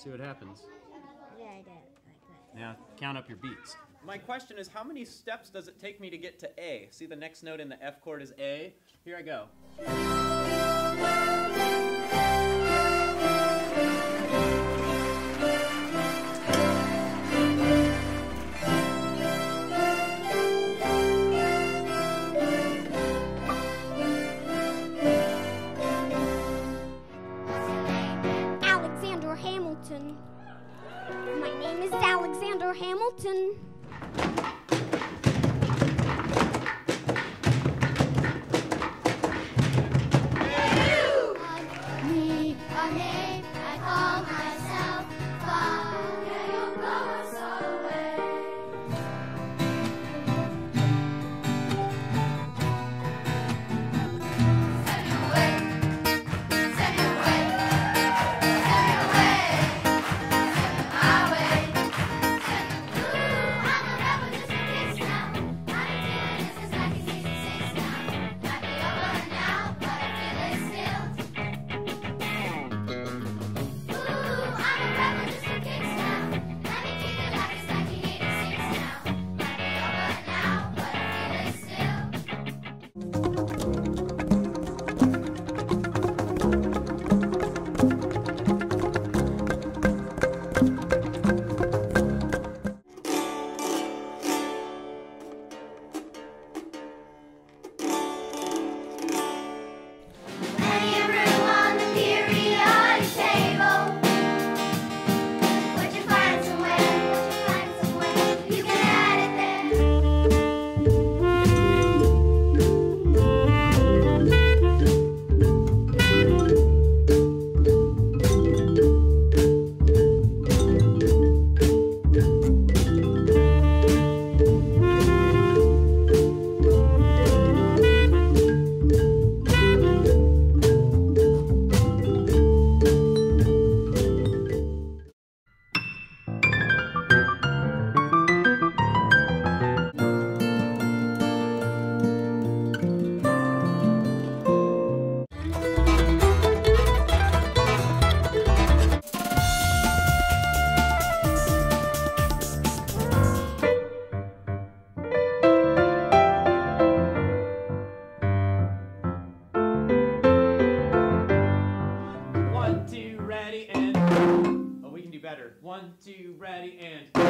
See what happens. Yeah, I did. Like that. Now count up your beats. My question is, how many steps does it take me to get to A? See, the next note in the F chord is A. Here I go. Hamilton. My name is Alexander Hamilton. Me, a name I call myself. Far you go so away. Send you away. Send you away. Better. 1, 2, ready, and